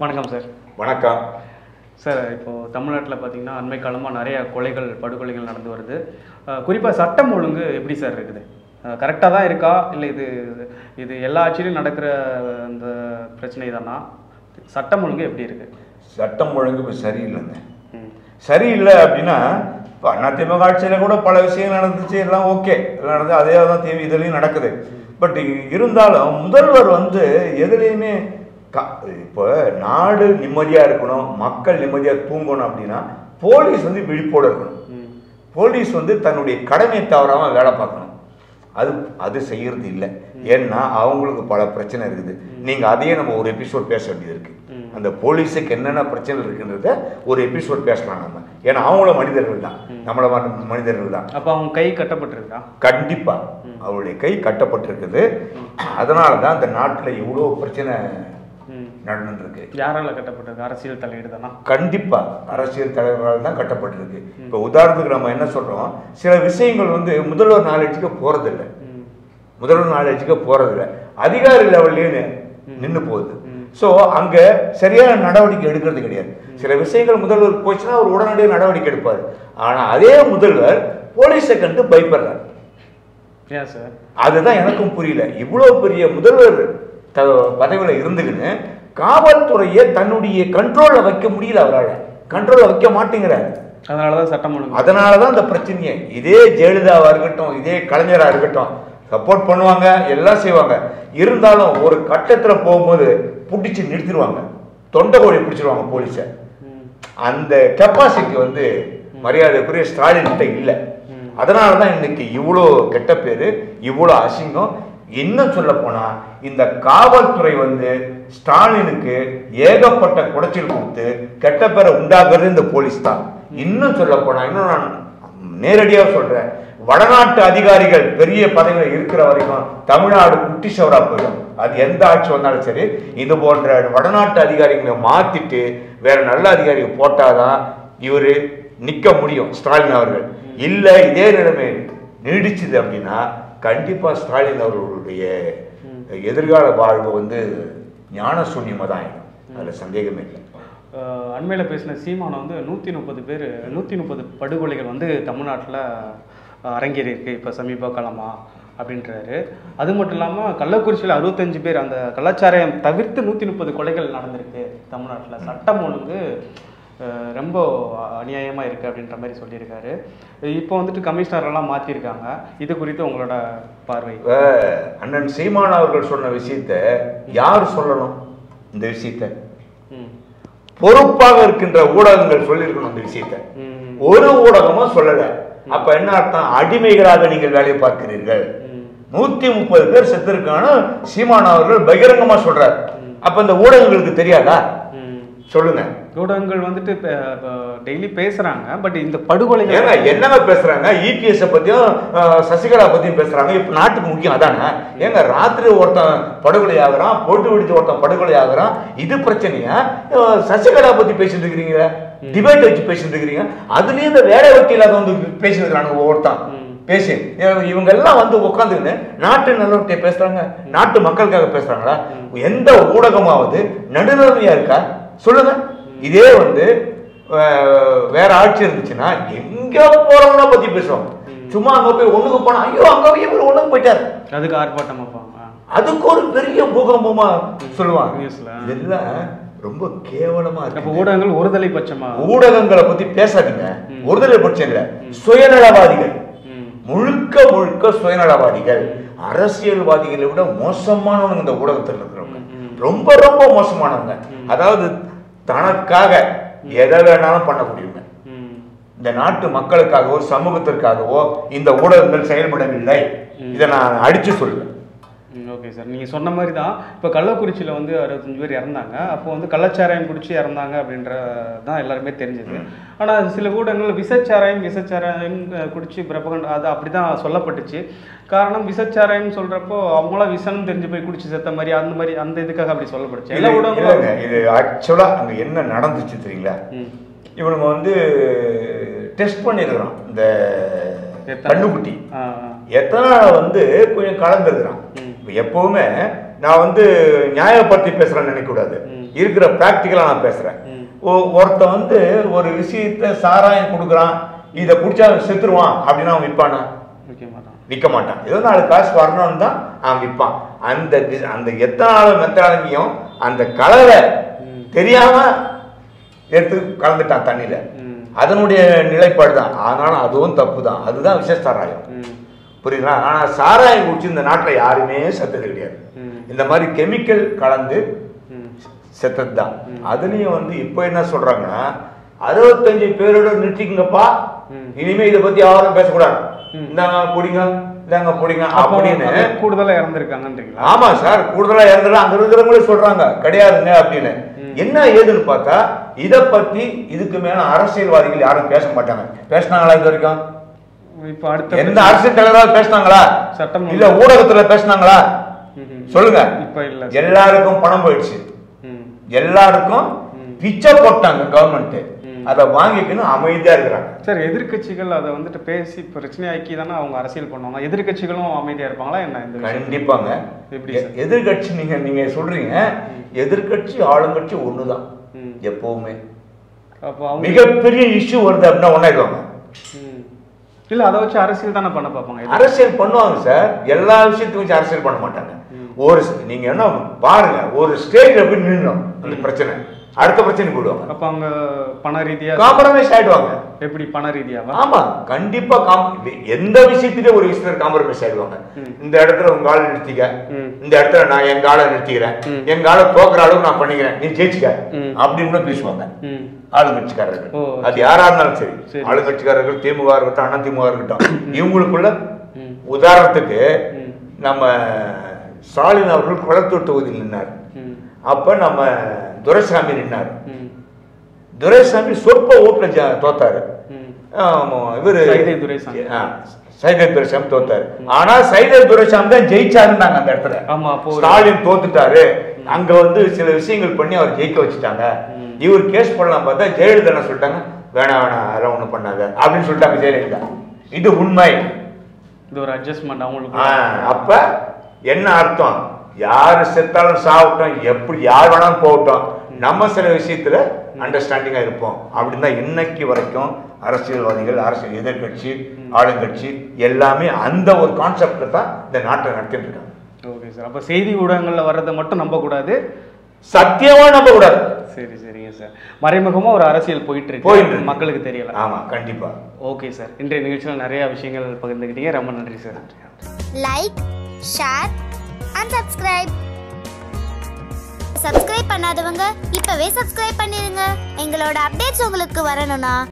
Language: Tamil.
வணக்கம் சார். வணக்கம் சார். இப்போது தமிழ்நாட்டில் பார்த்தீங்கன்னா அண்மை காலமாக நிறைய கொலைகள் படுகொலைகள் நடந்து வருது. குறிப்பாக சட்டம் ஒழுங்கு எப்படி சார் இருக்குது? கரெக்டாக தான் இருக்கா, இல்லை இது இது எல்லா ஆட்சியிலும் நடக்கிற அந்த பிரச்சனை தானா? சட்டம் ஒழுங்கு எப்படி இருக்குது? சட்டம் ஒழுங்கு இப்போ சரியில்லைங்க. சரியில்லை அப்படின்னா இப்போ அதிமுக ஆட்சியில் கூட பல விஷயங்கள் நடந்துச்சு, எல்லாம் ஓகே, எல்லாம் நடந்து அதே தான் இதுலேயும் நடக்குது. பட் இருந்தாலும் முதல்வர் எதுலேயுமே இப்போ நாடு நிம்மதியாக இருக்கணும், மக்கள் நிம்மதியாக தூங்கணும் அப்படின்னா போலீஸ் விழிப்போடு இருக்கணும். போலீஸ் தன்னுடைய கடமை தவறாமல் வேலை பார்க்கணும். அது செய்யறது இல்லை. ஏன்னா அவங்களுக்கு பல பிரச்சனை இருக்குது. நீங்கள் அதையே நம்ம ஒரு எபிசோட் பேச வேண்டியது இருக்குது. அந்த போலீஸுக்கு என்னென்ன பிரச்சனை இருக்குன்றத ஒரு எபிசோட் பேசலாம் நம்ம. ஏன்னா அவங்கள மனிதர்கள் தான், நம்மள மனிதர்கள் தான். அப்போ அவங்க கை கட்டப்பட்டிருக்கா? கண்டிப்பாக அவருடைய கை கட்டப்பட்டிருக்குது. அதனால தான் இந்த நாட்டில் இவ்வளோ பிரச்சனை நடந்துருக்கு. யாரால கட்டப்பட்டிருக்கு? அரசியல் தலையீடு தானா? கண்டிப்பா அரசியல் தலைவர்களால் தான் கட்டப்பட்டிருக்கு. இப்போ உதாரணத்துக்கு நம்ம என்ன சொல்றோம், சில விஷயங்கள் முதல்வர் நாலேஜுக்கு போறதில்லை, முதல்வர் நாலேஜுக்கு போறதில்லை, அதிகாரி லெவல்லே நின்று போகுது. ஸோ அங்க சரியான நடவடிக்கை எடுக்கிறது கிடையாது. சில விஷயங்கள் முதல்வர் போச்சுன்னா அவர் உடனடியாக நடவடிக்கை எடுப்பார். ஆனா அதே முதல்வர் போலீஸை கண்டு பயப்படுறார். ஏன் சார்? அதுதான் எனக்கும் புரியல. இவ்வளவு பெரிய முதல்வர் பதவியில் இருந்துக்குன்னு காவல்துறையை தன்னுடைய கண்ட்ரோல்ல வைக்க முடியல, அவரால் கண்ட்ரோல்ல வைக்க மாட்டேங்கிறாரு. அதனாலதான் சட்டம் ஒழுங்கு, அதனாலதான் இந்த பிரச்சனையே. இதே ஜெயலலிதாவா இருக்கட்டும், இதே கலைஞரா இருக்கட்டும், சப்போர்ட் பண்ணுவாங்க, எல்லாம் செய்வாங்க. இருந்தாலும் ஒரு கட்டத்துல போகும்போது பிடிச்சி நிறுத்திடுவாங்க, தொண்டை கோழி பிடிச்சிருவாங்க போலீஸ. அந்த கெப்பாசிட்டி மரியாதைக்குரிய ஸ்டாலின் கிட்ட இல்லை. அதனாலதான் இன்னைக்கு இவ்வளோ கெட்ட பேரு, இவ்வளோ அசிங்கம். இன்னும் சொல்ல போனா இந்த காவல்துறை ஸ்டாலினுக்கு ஏகப்பட்ட குடைச்சல் கொடுத்து கெட்ட பேரை உண்டாக்குறது இந்த போலீஸ் தான். இன்னும் சொல்ல போனா, இன்னும் நான் நேரடியாக சொல்றேன், வடநாட்டு அதிகாரிகள் பெரிய பதவியில் இருக்கிற வரைக்கும் தமிழ்நாடு குட்டி சவரா போயிடும். அது எந்த ஆட்சி வந்தாலும் சரி, இது போன்ற வடநாட்டு அதிகாரிகளை மாத்திட்டு வேற நல்ல அதிகாரிகள் போட்டாதான் இவரு நிக்க முடியும், ஸ்டாலின் அவர்கள். இல்ல இதே நிலைமை நீடிச்சுது அப்படின்னா கண்டிப்பா ஸ்டாலின் அவர்களுடைய எதிர்கால வாழ்வு ஞான சூன்யமா தான் ஆயிடும். அதுல சந்தேகமே இல்லை. அண்மையில் பேசின சீமான 130 படுகொலைகள் தமிழ்நாட்டில் அரங்கேறியிருக்கு இப்போ சமீப காலமாக அப்படின்றாரு. அது மட்டும் இல்லாமல் கள்ளக்குறிச்சியில் 65 பேர், அந்த கலாச்சாரம் தவிர்த்து 130 கொலைகள் நடந்திருக்கு தமிழ்நாட்டில். சட்டம் ஒழுங்கு ரொம்ப அநியாயமாக இருக்குது அப்படின்ற மாதிரி சொல்லியிருக்காரு. இப்போ கமிஷனரெல்லாம் மாற்றிருக்காங்க. இது குறித்து உங்களோட பார்வை? அண்ணன் சீமான் அவர்கள் சொன்ன விஷயத்த யார் சொல்லணும்? இந்த விஷயத்த பொறுப்பாக இருக்கின்ற ஊடகங்கள் சொல்லியிருக்கணும். இந்த விஷயத்த ஒரு ஊடகமும் சொல்லல. அப்ப என்ன அர்த்தம்? அடிமைகளாக நீங்கள் வேலை பார்க்கிறீர்கள். 130 பேர் செத்துருக்கான சீமான் அவர்கள் பகிரங்கமா சொல்றார். அப்ப இந்த ஊடகங்களுக்கு தெரியாதா? சொல்லுங்க. ஊடகங்கள் டெய்லி பேசுறாங்க. பட் இந்த படுகொலை என்னங்க பேசுறாங்க? இபிஎஸ் பத்தியும் சசிகலா பத்தியும் பேசுறாங்க. இப்ப நாட்டுக்கு முக்கியம் அதானே. ஏங்க ராத்திரி ஒருத்தன் படுகொலை ஆகுறான், போட்டு விடுத்து ஒருத்தன் படுகொலை ஆகுறான், இது பிரச்சனையா? சசிகலா பத்தி பேசிட்டு இருக்கிறீங்க, டிபேட் வச்சு பேசிட்டு இருக்கிறீங்க. அதுலயும் இந்த வேலை வெட்டியில பேசிட்டு இருக்கிறாங்க ஒவ்வொருத்தான் பேசி. இவங்க எல்லாம் உட்காந்துக்கின்னு நாட்டு நல்லவற்றை பேசுறாங்க, நாட்டு மக்களுக்காக பேசுறாங்களா? எந்த ஊடகமாவது நடுநிலைமையா இருக்கா? சொல்லுங்க. இதே வேற ஆட்சி இருந்துச்சுன்னா எங்க போறவங்கள பத்தி பேசுவாங்க. சும்மா அங்க போய் ஒண்ணுக்கு போனா, ஐயோ அங்க போய் ஒண்ணுக்கு போயிட்டாரு, அதுக்கு ஆர்ப்பாட்டம், அதுக்கு ஒரு பெரிய பூகம்பமா சொல்லுவாங்க. இதெல்லாம் ரொம்ப கேவலமா இருக்கு. ஊடகங்கள் ஒருதலை பட்சமா, ஊடகங்களை பத்தி பேசாதீங்க. ஒருதலை பட்சம் இல்ல, சுயநலவாதிகள், முழுக்க முழுக்க சுயநலவாதிகள். அரசியல்வாதிகளை விட மோசமானவங்க இந்த ஊடகத்தில் இருக்கிறவங்க, ரொம்ப ரொம்ப மோசமானவங்க. அதாவது தனக்காக எதை வேணாலும் பண்ணக்கூடியவங்க. இந்த நாட்டு மக்களுக்காகவோ சமூகத்திற்காகவோ இந்த ஊடகங்கள் செயல்படவில்லை. இதை நான் அடிச்சு சொல்லுவேன். ஓகே சார், நீங்கள் சொன்ன மாதிரி தான். இப்போ கள்ளக்குறிச்சியில் 65 பேர் இறந்தாங்க. அப்போ கள்ளச்சாராயம் குடிச்சு இறந்தாங்க அப்படின்றதான் எல்லாருமே தெரிஞ்சது. ஆனால் சில ஊடகங்கள் விசச்சாராயம் குடிச்சு பிரபகண்ட் அது அப்படி தான் சொல்லப்பட்டுச்சு. காரணம், விசச்சாராயம் சொல்கிறப்போ அவங்களாம் விஷம் தெரிஞ்சு போய் குடிச்சு செத்த மாதிரி அந்த இதுக்காக அப்படி சொல்லப்பட்டுச்சு. எல்லா ஊடகங்களும் இது ஆக்சுவலாக அங்கே என்ன நடந்துச்சு தெரியுங்களா? இவனுங்க டெஸ்ட் பண்ணியிருக்கிறான். இந்த கண்ணுக்குட்டி எத்தனை கொஞ்சம் கலந்துருக்கிறான். எப்பவுமே நான் நியாயப்படுத்தி பேசுறேன்னு நினைக்க கூடாது. இருக்கிற பிராக்டிக்கலா நான் பேசுறேன். ஒருத்தன் வந்து ஒரு விஷயத்த சாராயம் கொடுக்குறான், இதை குடிச்சா செத்துருவான் அப்படின்னா அவன் விற்பானா? விற்க மாட்டான். ஏதோ 4 காசு வரணும்னு தான் அவன் விற்பான். அந்த எத்தனாலும் மெத்தனாலஜியும் அந்த கலரை தெரியாம எடுத்து கலந்துட்டான் தண்ணியில. அதனுடைய நிலைப்பாடு தான். ஆனாலும் அதுவும் தப்பு தான். அதுதான் விஷ சாராயம். புரியுதுங்களா? ஆனா சாராயம் குடிச்சு இந்த நாட்டில் யாருமே செத்தது கிடையாது. இந்த மாதிரி கெமிக்கல் கலந்து செத்தது தான். அதுலயும் வந்து இப்போ என்ன சொல்றாங்கன்னா 65 பேரோட நிறுத்திக்குங்கப்பா, இனிமே இதை பத்தி யாரும் பேசக்கூடாது, இந்தாங்க குடிங்க இதாங்க குடிங்க அப்படின்னு. கூடுதலா இறந்துருக்காங்கன்றீங்களா? ஆமா சார், கூடுதலா இறந்துடலாம் அங்க இருக்கிறவங்களே சொல்றாங்க கிடையாதுங்க அப்படின்னு. என்ன ஏதுன்னு பார்த்தா இதை பத்தி இதுக்கு மேல அரசியல்வாதிகள் யாரும் பேச மாட்டாங்க. பேசினாங்களா இது வரைக்கும்? இப்ப அடுத்த எந்த அரசியல் தலைவரால் பேசினாங்களா? சட்டம் இல்ல ஊடகத்துல பேசினாங்களா? சொல்லுங்க. இப்ப இல்ல. எல்லாருக்கும் பணம் போயிடுச்சு, எல்லாருக்கும் பிச்சை போட்டாங்க கவர்மெண்ட். அதை வாங்கிக்கணும் அமைதியா இருக்கிறாங்க. சார் எதிர்கட்சிகள் அதை வந்துட்டு பேசி பிரச்சனையாக்கி தானே அவங்க அரசியல் பண்ணுவாங்க. எதிர்கட்சிகளும் அமைதியா இருப்பாங்களா என்ன? இந்த கண்டிப்பாங்க. எதிர்கட்சி நீங்க சொல்றீங்க, எதிர்கட்சி ஆளுங்கட்சி ஒண்ணுதான் எப்பவுமே. மிகப்பெரிய இஷ்யூ வருது அப்படின்னா ஒன்னாயிடுவாங்க. இல்ல அதை வச்சு அரசியல் தானே பண்ண பார்ப்பாங்க. அரசியல் பண்ணுவாங்க சார், எல்லா விஷயத்தையும் வச்சு அரசியல் பண்ண மாட்டாங்க. ஒரு நீங்க என்ன பாருங்க, ஒரு ஸ்டேஜ்ல போய் நின்னுடும் அந்த பிரச்சனை, அடுத்த பிரச்சனை போடுவாங்க. அப்ப அவங்க பண ரீதியா காம்ப்ரமைஸ் ஆயிடுவாங்க. எப்படி பண ரீதியாவா? ஆமா கண்டிப்பா. எந்த விஷயத்திலே ஒரு விஷயத்துல காம்ப்ரமைஸ் ஆயிடுவாங்க. இந்த இடத்துல உங்க ஆளை நிறுத்திக்க, இந்த இடத்துல நான் எங்க ஆளை நிறுத்திக்கிறேன், எங்க ஆளை தோக்குற அளவுக்கு நான் பண்ணிக்கிறேன், நீ ஜெயிச்சுக்க அப்படின்னு கூட பேசுவாங்க ஆளுங்கட்சிக்காரர்கள். அது யாரா இருந்தாலும் சரி, ஆளுங்கட்சிக்காரர்கள் திமுக இருக்கட்டும் அண்ணா திமுக இருக்கட்டும், இவங்களுக்குள்ள உதாரணத்துக்கு நம்ம ஸ்டாலின் அவர்கள் குளத்தூர் தொகுதியில் நின்னார். அப்ப நம்ம துரைசாமி நின்னார். துரைசாமி சொற்ப ஓட்டுல தோத்தாரு. இவரு சைதை துரைசாமி தோத்தாரு. ஆனா சைதை துரைசாமி தான் ஜெயிச்சாருன்னாங்க அந்த இடத்துல. ஸ்டாலின் தோத்துட்டாரு, அங்க வந்து சில விஷயங்கள் பண்ணி அவர் ஜெயிக்க வச்சுட்டாங்க. இவர் கேஸ் பண்ணலாம் பார்த்தா ஜெயலலிதா என்ன சொல்லிட்டாங்க, வேணாம் வேணாம் அதெல்லாம் ஒண்ணும் பண்ணாத அப்படின்னு சொல்லிட்டாங்க ஜெயலலிதா. இது உண்மை. இது ஒரு அட்ஜஸ்ட்மெண்ட் அவங்களுக்கு. அப்ப என்ன அர்த்தம்? யாரு செத்தாலும் சாப்பிட்டோம், எப்படி யார் வேணாலும் போகட்டும், நம்ம சில விஷயத்துல அண்டர்ஸ்டாண்டிங்கா இருப்போம் அப்படின்னு தான் இன்னைக்கு வரைக்கும் அரசியல்வாதிகள், அரசியல் எதிர்கட்சி, ஆளுங்கட்சி எல்லாமே அந்த ஒரு கான்செப்ட்ல தான் இந்த நாட்டை நடத்திட்டு இருக்காங்க. Okay sir. அப்ப செய்தி ஊடகங்கள்ல வர்றதை மட்டும் நம்ப கூடாது, சத்தியமா நம்ப கூடாது. சரி சரிங்க சார். மறைமுகமா ஒரு அரசியல் போயிட்டு இருக்கு, மக்களுக்கு தெரியல. ஆமா கண்டிப்பா. ஓகே சார், இன்றைய நிகழ்ச்சியில் நிறைய விஷயங்கள் பகிர்ந்துக்கிட்டீங்க, ரொம்ப நன்றி sir. Like, share and subscribe. Subscribe பண்ணாதவங்க இப்பவே சப்ஸ்கிரைப் பண்ணிருங்க. எங்களோட அப்டேட்ஸ் உங்களுக்கு வரணும்னா